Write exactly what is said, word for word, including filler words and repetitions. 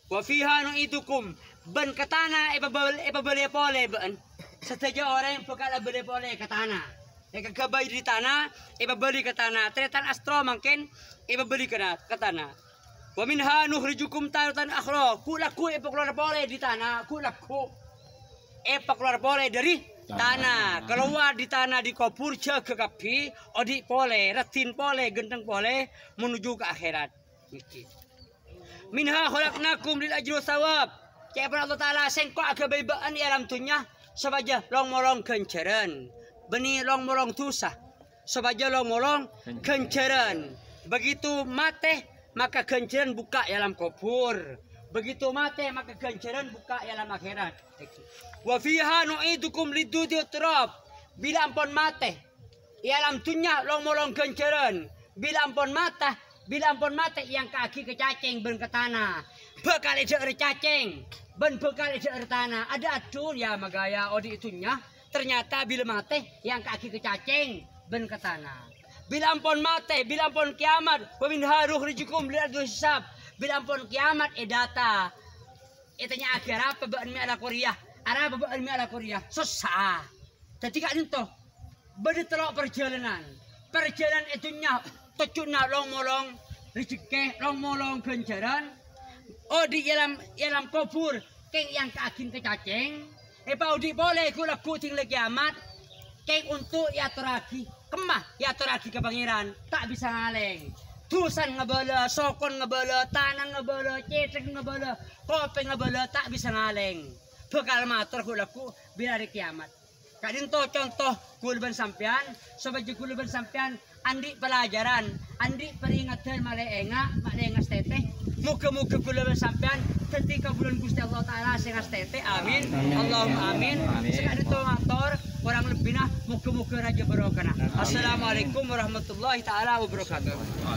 Wa fiha nu'idukum ben katana ipabali ipabali pole ben. Setiap orang yang bekal beli pole katana. Eka kabay di tanah, ipabali ke tanah. Tretan astro mungkin ipabali ke tanah. Wa minha nukhrijukum taratan akhra. Kulaku ipakeluar pole di tanah, kulaku ipakeluar pole dari tanah. Keluar di tanah di kubur jaga kapi, odi pole, ratin pole, genteng pole menuju ke akhirat. Minha khalaqnakum lil ajri thawab. Kaya Allah Taala sengko agabaybaan di alam dunya sabaja long molong kenceran. Beni long molong tusah. Sabaja long molong kenceran. Begitu mate maka kenceran buka dalam kubur. Begitu mate maka kenceran buka dalam akhirat. Wa fiha nu'idukum lidudi turab. Bila ampun mate dalam dunya long molong kenceran. Bila ampun mata Bila ampun mati yang kaki kecacing ben ke tanah. Bekal ejek cacing. Ben bekal ejek tanah. Ada adun ya magaya odi itunya. Ternyata bila mati yang kaki kecacing ben ke tanah. Bila ampun mati, bila ampun kiamat. Wa min haruh rijukum lihat hisab. Bila ampun kiamat edata. Itanya akhir apa baan mi ala Korea. Arab baan mi ala Korea. Susah. Jadi kak itu. Beda telok perjalanan. Perjalanan itunya. Tocuna long molong rezeki long molong ganjaran. Oh di dalam dalam kubur keng yang kaging kecacing. Epa udi boleh kula kuting lagi kiamat. Keng untuk ya teragi kemah ya teragi ke pangeran tak bisa ngaleng. Tusan ngebala, sokon ngebala, tanang ngebala, cetek ngebala, kopi ngebala tak bisa ngaleng. Bekal matur kula ku bila hari kiamat. Kadin to contoh kulban sampean, sebagai kulban sampean andi pelajaran, andi peringatan maleenga, maleenga teteh. Muka-muka kulban sampean ketika bulan Gusti Allah Taala sing teteh. Amin. Allahumma amin. Sekali to matur orang lebihna muka-muka raja barokah. Assalamualaikum warahmatullahi taala wabarakatuh.